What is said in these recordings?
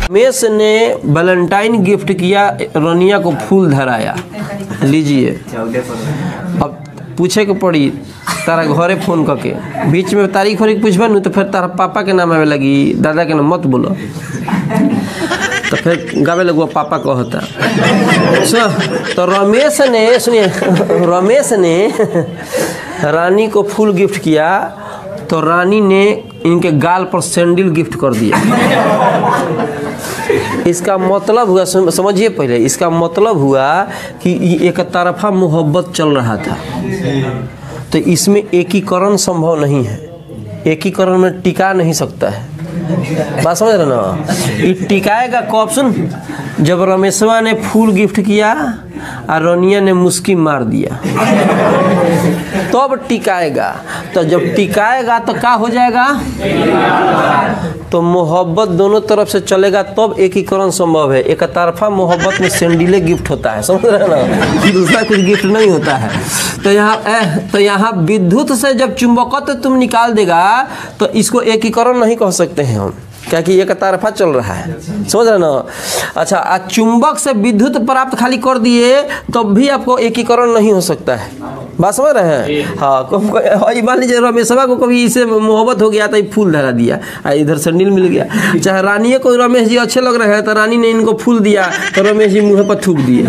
रमेश ने Valentine gift किया, रनिया को फूल धराया। लीजिए, अब पूछे के पड़ी तारा घरे फोन करके, बीच में तारीख वारीख पूछबा न तो फिर तारा पापा के नाम आवे लगी, दादा के नाम मत बोलो, तो फिर गावे लगो पापा कहता। तो रमेश ने, सुनिए, रमेश ने रानी को फूल गिफ्ट किया तो रानी ने इनके गाल पर सैंडल गिफ्ट कर दिया। इसका मतलब हुआ, समझिए पहले, इसका मतलब हुआ कि एक तरफा मोहब्बत चल रहा था, तो इसमें एकीकरण संभव नहीं है, एकीकरण में टिका नहीं सकता है। बात समझ रहे ना? ये टिकाएगा कब? सुन, जब रमेशवा ने फूल गिफ्ट किया और रनिया ने मुस्की मार दिया तब टिकाएगा। तो जब टिकाएगा तो क्या हो जाएगा? तो मोहब्बत दोनों तरफ से चलेगा तब एकीकरण संभव है। एक तरफा मोहब्बत में सैंडले गिफ्ट होता है, समझ रहे ना? दूसरा कुछ गिफ्ट नहीं होता है। तो यहाँ विद्युत से जब चुंबकत्व तुम निकाल देगा तो इसको एकीकरण नहीं कह सकते हैं हम, क्या कि एक तरफा चल रहा है, समझ रहे ना? अच्छा, आज चुंबक से विद्युत प्राप्त खाली कर दिए तब भी आपको एकीकरण नहीं हो सकता है। बात समझ रहे हैं? हाँ, मान लीजिए रमेशवा को कभी इससे मोहब्बत हो गया तो फूल धरा दिया, इधर सैंडल मिल गया। चाहे रानी को रमेश जी अच्छे लग रहे हैं तो रानी ने इनको फूल दिया तो रमेश जी मुँह पर थूक दिए।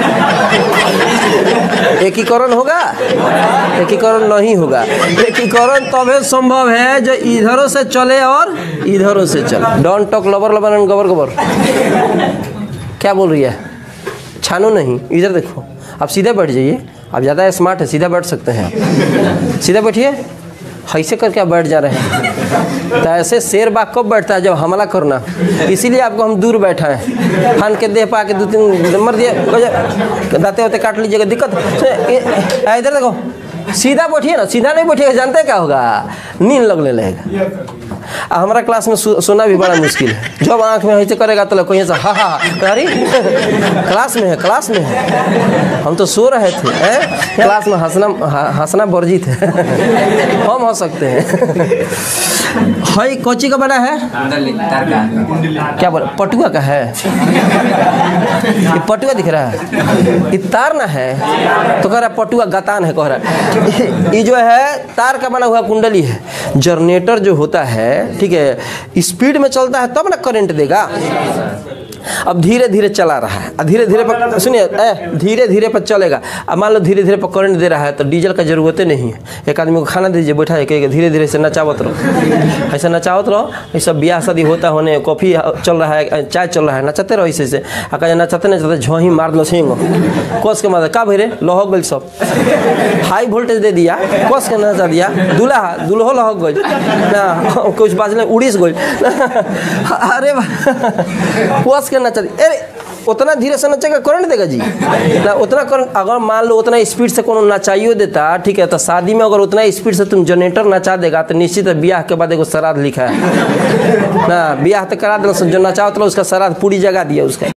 एकीकरण होगा? एकीकरण नहीं होगा। एकीकरण तभी संभव है जो इधरों से चले और इधरों से चले। डोंट टॉक लबर लबर एंड गबर गबर। क्या बोल रही है? छानो नहीं, इधर देखो। आप सीधे बैठ जाइए, आप ज़्यादा स्मार्ट है, सीधा बैठ सकते हैं आप। सीधा बैठिए, ऐसे करके आप बैठ जा रहे हैं। तो ऐसे शेर बाघ कब बैठता है? जब हमला करना। इसीलिए आपको हम दूर बैठा है, फान के देह पा के 2-3 मर दिए, दाते होते काट लीजिएगा, दिक्कत। इधर देखो, सीधा बैठिए ना, सीधा नहीं बैठिएगा जानते क्या होगा? नींद लगने लगेगा। हमारा क्लास में सोना भी बड़ा मुश्किल है। जब आँख में ऐसे करेगा तो कहीं से हा हा, अरे क्लास में है, क्लास में है, हम तो सो रहे थे। क्लास में हंसना वर्जित है। हम हंस सकते हैं। हाई कोची का बना है? क्या बोला? पटुआ का है? ये पटुआ दिख रहा है, ये तार ना है तो कह रहा पटुआ गतान है, कह रहा। ये जो है तार का बना हुआ कुंडली है। जनरेटर जो होता है, ठीक है, स्पीड में चलता है तब ना करंट देगा। अब धीरे धीरे चला रहा है, धीरे धीरे पर, सुनिए, धीरे धीरे पर चलेगा। अब मान लो धीरे धीरे पर करंट दे रहा है तो डीजल का जरूरत नहीं है। एक आदमी को खाना दीजिए, बैठा है, धीरे धीरे से नचावत रहो, ऐसा नचावत रहो। ये सब ब्याह शादी होता होने, कॉफ़ी चल रहा है, चाय चल रहा है, नचाते रहो ऐसे से। अगर नचाते नचाते झोंही मार लो, छेंगो कोस के मार का भरे लहक गई सब। हाई वोल्टेज दे दिया, कोस के नचा दिया, दुल्हो लहक गई ना, कुछ बाजने उड़ीस गई। अरे कोस नचा, अरे उतना धीरे से नचेगा, करंट देगा जी ना। उतना करंट अगर मान लो उतना स्पीड से कोनो नचाइयो देता, ठीक है, तो शादी में अगर उतना स्पीड से तुम जनरेटर नचा देगा तो निश्चित है ब्याह के बाद एगो श्राद्ध लिखा है ना, ब्याह तो करा देना, जो नचाओ तो उसका श्राद्ध पूरी जगह दिया उसका।